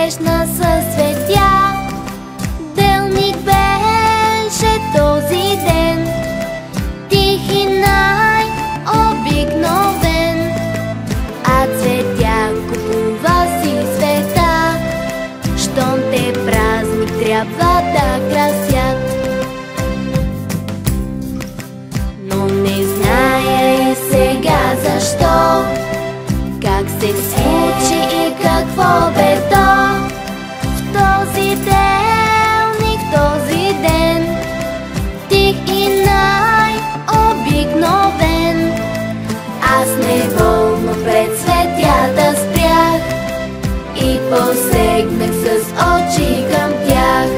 срещна със светя. Делник беше този ден, тих и най-обикновен, а цветя купува си света. Щом те празник трябва да красят. Но не зная и сега защо, как се случи и какво бе то. В този делник, в този ден, тих и най-обикновен, аз неволно пред светята спрях и посегнах с очи към тях.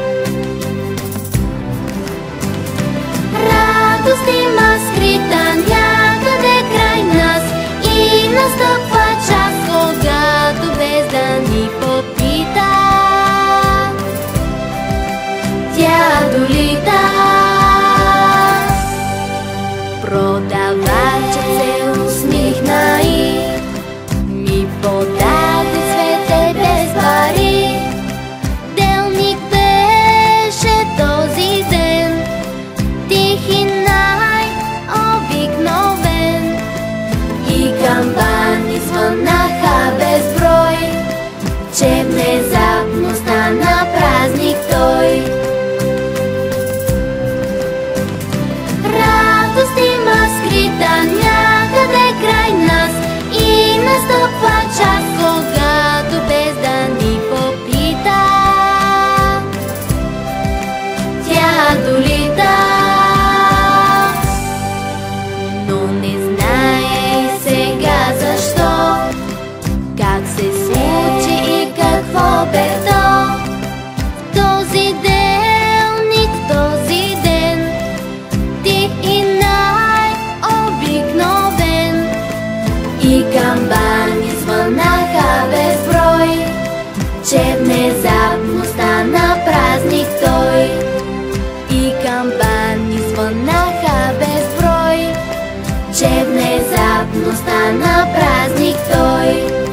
Радост има скрита някъде край нас и настъпва час, когато без да ни попита, тя долита. Продавачът се усмихна и ми подаде цвете без пари. Делник беше този ден, тих и най-обикновен, и камбани звънаха безброй, че внезапно стана празник той. Радост има скрита някъде край нас и настъпва час, когато без да ни попита, тя долита. Но не зная и сега защо, как се случи и какво бе то. В този делник, в този ден, тих и най-обикновен, и камбани звънаха безброй, че внезапно стана празник той. И камбани звънаха безброй, че внезапно стана празник той.